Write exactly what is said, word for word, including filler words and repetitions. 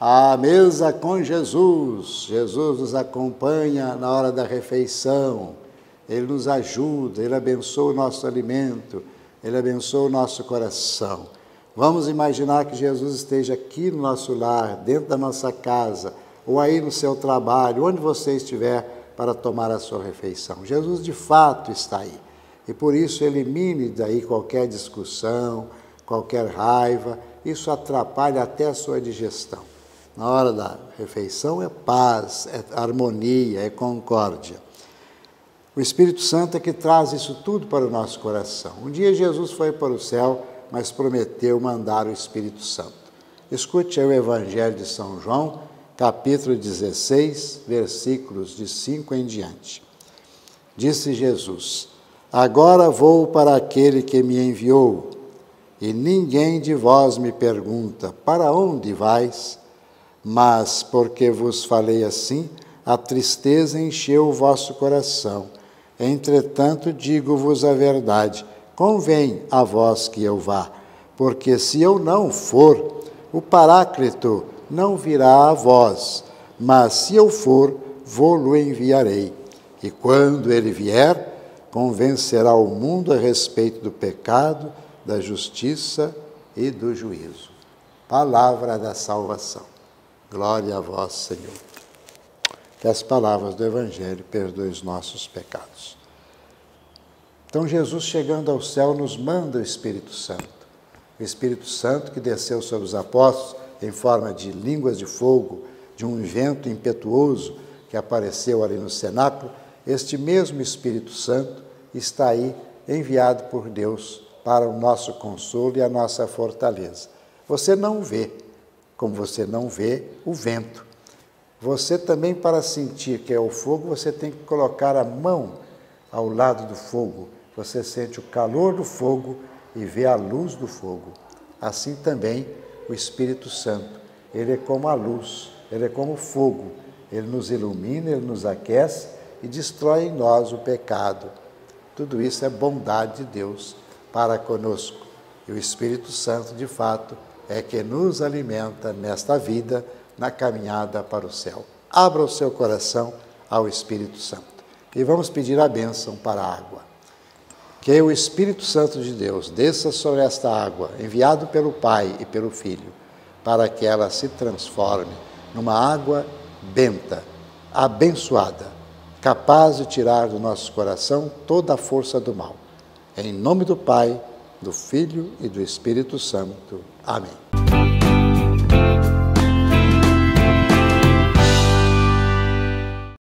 À mesa com Jesus. Jesus nos acompanha na hora da refeição. Ele nos ajuda, Ele abençoa o nosso alimento, Ele abençoa o nosso coração. Vamos imaginar que Jesus esteja aqui no nosso lar, dentro da nossa casa, ou aí no seu trabalho, onde você estiver para tomar a sua refeição. Jesus de fato está aí. E por isso elimine daí qualquer discussão, qualquer raiva. Isso atrapalha até a sua digestão. Na hora da refeição é paz, é harmonia, é concórdia. O Espírito Santo é que traz isso tudo para o nosso coração. Um dia Jesus foi para o céu, mas prometeu mandar o Espírito Santo. Escute aí o Evangelho de São João, capítulo dezesseis, versículos de cinco em diante. Disse Jesus: agora vou para aquele que me enviou, e ninguém de vós me pergunta, para onde vais? Mas, porque vos falei assim, a tristeza encheu o vosso coração. Entretanto, digo-vos a verdade, convém a vós que eu vá, porque se eu não for, o Paráclito não virá a vós, mas se eu for, vô-lo enviarei. E quando ele vier, convencerá o mundo a respeito do pecado, da justiça e do juízo. Palavra da salvação. Glória a vós, Senhor. Que as palavras do Evangelho perdoem os nossos pecados. Então, Jesus, chegando ao céu, nos manda o Espírito Santo. O Espírito Santo que desceu sobre os apóstolos em forma de línguas de fogo, de um vento impetuoso que apareceu ali no cenáculo. Este mesmo Espírito Santo está aí, enviado por Deus para o nosso consolo e a nossa fortaleza. Você não vê, como você não vê o vento. Você também, para sentir que é o fogo, você tem que colocar a mão ao lado do fogo. Você sente o calor do fogo e vê a luz do fogo. Assim também o Espírito Santo. Ele é como a luz, ele é como o fogo. Ele nos ilumina, ele nos aquece e destrói em nós o pecado. Tudo isso é bondade de Deus para conosco. E o Espírito Santo, de fato, é que nos alimenta nesta vida, na caminhada para o céu. Abra o seu coração ao Espírito Santo. E vamos pedir a bênção para a água. Que o Espírito Santo de Deus desça sobre esta água, enviado pelo Pai e pelo Filho, para que ela se transforme numa água benta, abençoada, capaz de tirar do nosso coração toda a força do mal. Em nome do Pai, do Filho e do Espírito Santo. Amém.